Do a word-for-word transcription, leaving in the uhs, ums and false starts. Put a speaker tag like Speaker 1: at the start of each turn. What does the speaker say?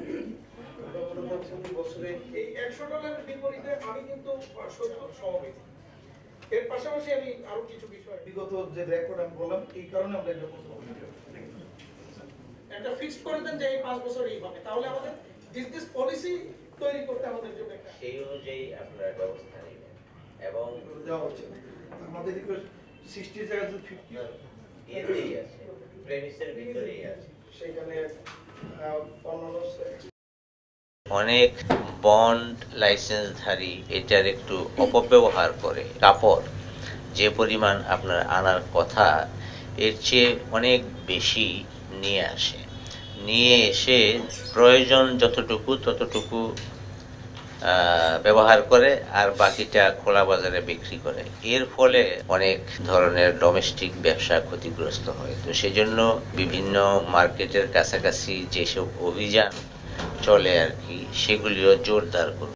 Speaker 1: বছরে এই একশো ডলারের বিপরীতে আমি কিন্তু সত্তর সহমত। এর পাশাপাশি আমি আরো কিছু বিষয় বিগত যে রেকর্ড আমি বললাম এই কারণে আমরা এটা করতে পারি একটা ফিক্সড করে দেন যে এই পাঁচ বছরই হবে, তাহলে আমাদের বিজনেস পলিসি তৈরি করতে আমাদের জন্য
Speaker 2: সেই অনুযায়ী আপনারা ব্যবস্থা নেবেন এবং
Speaker 1: দেওয়া হচ্ছে আমাদের সিক্সটি জায়গায় ফিফটি
Speaker 2: ইয়েতেই আছে, প্রেমিসের ভিতরেই আছে।
Speaker 1: সেখানে অন্যান্য
Speaker 2: অনেক বন্ড লাইসেন্সধারী এটার একটু অপব্যবহার করে কাপড় যে পরিমাণ আপনার আনার কথা এর চেয়ে অনেক বেশি নিয়ে আসে, নিয়ে এসে প্রয়োজন যতটুকু ততটুকু ব্যবহার করে আর বাকিটা খোলা বাজারে বিক্রি করে। এর ফলে অনেক ধরনের ডোমেস্টিক ব্যবসা ক্ষতিগ্রস্ত হয়। তো সেজন্য বিভিন্ন মার্কেটের কাছাকাছি যেসব অভিযান চলে আর কি, সেগুলিও জোরদার করবে।